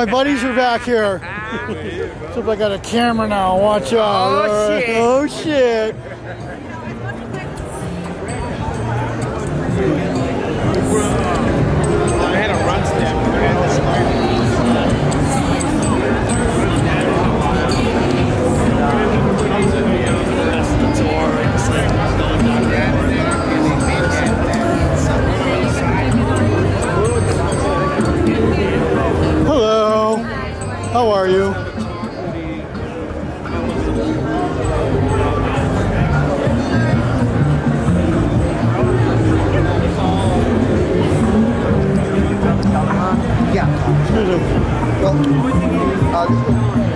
My buddies are back here. Except I got a camera now. Watch out. Oh, shit. Oh, shit. I had a run step. Hello. How are you? Yeah. Excuse me. Well, this one.